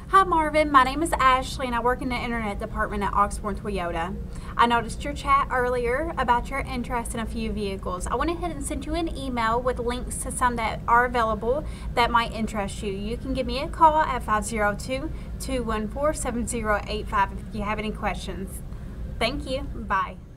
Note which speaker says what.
Speaker 1: Hi Marvin, my name is Ashley and I work in the internet department at Oxmoor Toyota. I noticed your chat earlier about your interest in a few vehicles. I went ahead and sent you an email with links to some that are available that might interest you. You can give me a call at 502-214-7085 if you have any questions. Thank you. Bye.